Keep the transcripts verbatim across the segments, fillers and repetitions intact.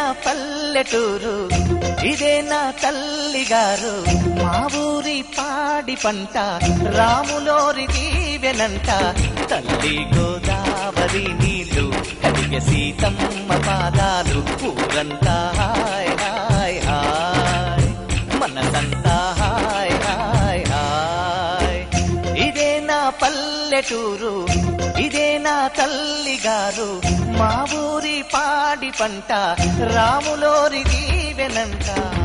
పల్లెటూరు ఇదే నా తల్లిగారు మా ఊరి పాడి పంట రాములోరి దీవెనంట తల్లి గోదావరి నీళ్ళు కడిగే సీతమ్మ పాదాలు ఊరంతా హాయ్ హాయ్ హాయ్ మనసంతా హాయ్ హాయ్ హాయ్ ఇదే నా పల్లెటూరు ఇదే నా తల్లిగారు మా ఊరి పాడి పంట రాములోరి దీవెనంట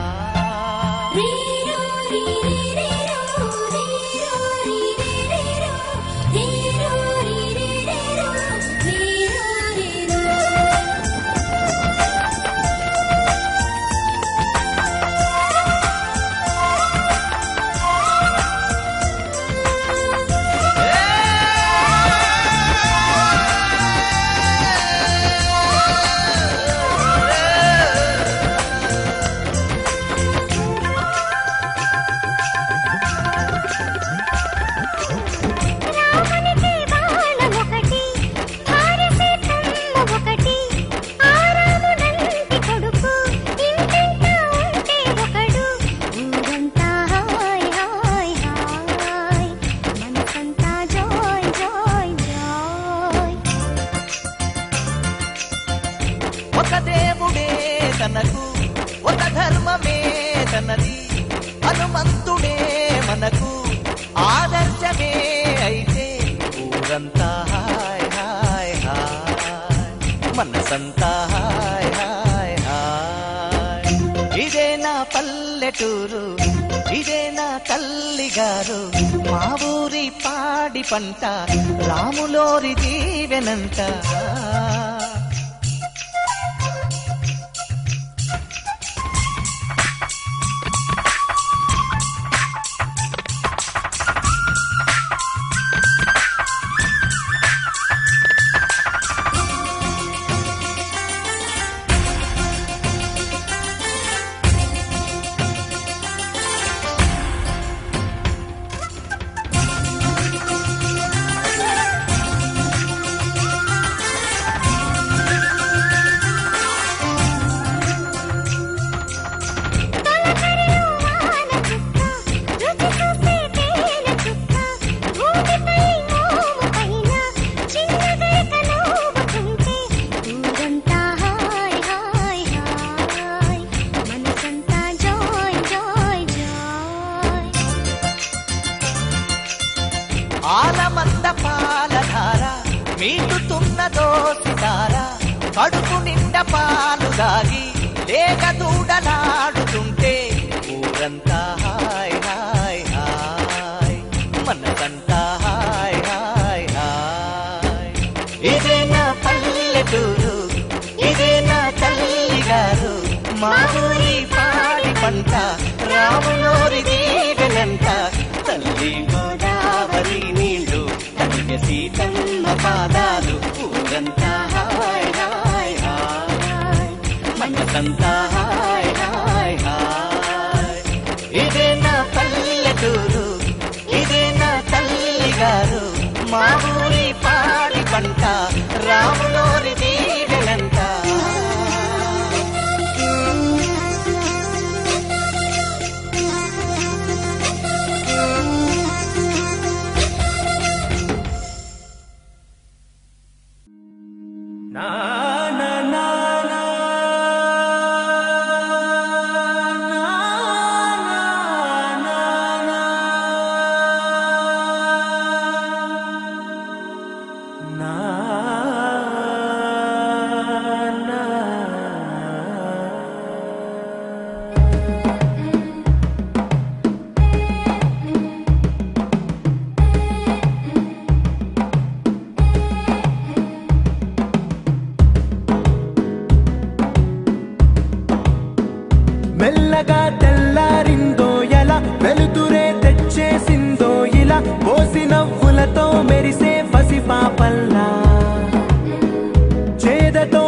ఒక దేవుడే తనకు ఒక ధర్మమే తనది హనుమంతుడే మనకు ఆదర్శమే అయితే ఊరంతా హాయ్ హాయ్ హాయ్ మనసంతా హాయ్ హాయ్ హాయ్ ఇదే నా పల్లెటూరు ఇదే నా తల్లిగారు మా ఊరి పాడి పంట రాములోరి దీవెనంట ఆలమంద పాలధార మీటుతున్న దోసిదార కడుపు నిండా పాలు దాగి లేక దూడలాడుతుంటే ఊరంతా హాయ్ హాయ్ హాయ్ మనసంతా హాయ్ హాయ్ హాయ్ ఇదే నా పల్లెటూరు ఇదే నా తల్లిగారు మా ఊరి పాడి పంట రాములోరి దీవెనంట తల్లి గోదావరి నీళ్ళు కడిగే సీతమ్మ పాదాలు ఊరంతా హాయ్ హాయ్ హాయ్ మనసంతా హాయ్ హాయ్ హాయ్ ఇదే నా పల్లెటూరు ఇదే నా తల్లిగారు మా ఊరి పాడి పంట రాములోరి దీవెనంట మెల్లగా తెల్లారిందో ఎలా వెలుతురే తెచ్చేసిందో ఇలా పోసి నవ్వులతో మెరిసే పసి పాపల్లా చేదతో